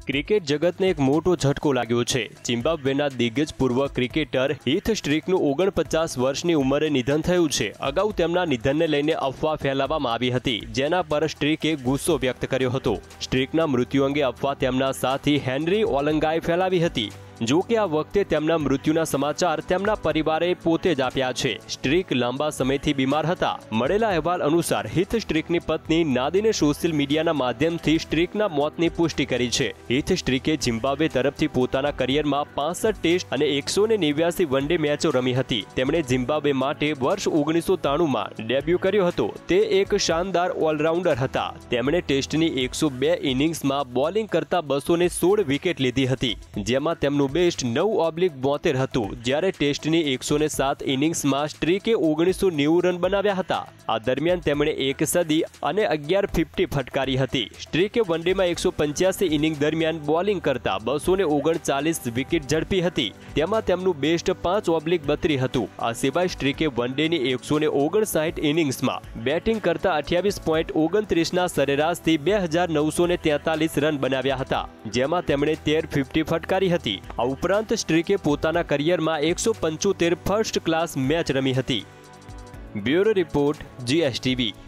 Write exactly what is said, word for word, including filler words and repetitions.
Cricket જગતને એક મોટો ઝટકો લાગ્યો છે। ઝિમ્બાબ્વેના દિગ્ગજ પૂર્વ ક્રિકેટર હીથ સ્ટ્રીકનું ઓગણપચાસ વર્ષની ઉંમરે નિધન થયું છે। અગાઉ તેમના નિધનને લઈને અફવા ફેલાવવામાં આવી હતી, જેના પર સ્ટ્રીકે ગુસ્સો વ્યક્ત કર્યો હતો। સ્ટ્રીકના મૃત્યુ અંગે અફવા તેમના સાથી હેનરી ઓલંગાએ ફેલાવી હતી। જો કે આ વખતે તેમના મૃત્યુના સમાચાર તેમના પરિવારે પોતે જ આપ્યા છે। સ્ટ્રીક લાંબા સમયથી બીમાર હતા। મળેલા અહેવાલ અનુસાર હીથ સ્ટ્રીકની પત્ની નાદીને સોશિયલ મીડિયાના માધ્યમથી સ્ટ્રીકના મોતની પુષ્ટિ કરી છે। હીથ સ્ટ્રીકે ઝિમ્બાબ્વે તરફથી પોતાના કરિયરમાં પાસઠ ટેસ્ટ અને એકસો ને નેવ્યાસી વન ડે મેચો રમી હતી। તેમણે ઝિમ્બાબ્વે માટે વર્ષ ઓગણીસો ત્રાણુંમાં ડેબ્યુ કર્યો હતો। તે એક શાનદાર ઓલરાઉન્ડર હતા। તેમણે ટેસ્ટની એકસો બે ઇનિંગ્સમાં બોલિંગ કરતા બસો ને સોળ વિકેટ લીધી હતી, જેમાં તેમનું બેસ્ટ નવ ઓબ્લિક બોતેર હતું, જ્યારે ટેસ્ટની એકસો ને સાત ઇનિંગ્સમાં સ્ટ્રીકે ઓગણીસો નેવું રન બનાવ્યા હતા। આ દરમિયાન તેમણે એક સદી અને અગિયાર ફિફ્ટી ફટકારી હતી। સ્ટ્રીકે વનડેમાં એકસો પંચ્યાસી ઇનિંગ દરમિયાન બોલિંગ કરતા બસો ને ઓગણચાલીસ વિકેટ ઝડપી હતી, તેમાં તેમનું બેસ્ટ પાંચ ઓબ્લિક બત્રીસ હતું। આ સિવાય સ્ટ્રીકે વનડેની એકસો ને ઓગણસાઠ ઇનિંગ્સમાં બેટિંગ કરતા અઠ્યાવીસ પોઈન્ટ ઓગણત્રીસના સરેરાશથી બે હજાર નવસો ને તેતાલીસ રન બનાવ્યા હતા, જેમાં તેમણે તેર ફિફ્ટી ફટકારી હતી। આ ઉપરાંત સ્ટ્રીકે પોતાના કરિયરમાં એકસો પંચોતેર ફર્સ્ટ ક્લાસ મેચ રમી હતી। Bureau report, GSTV.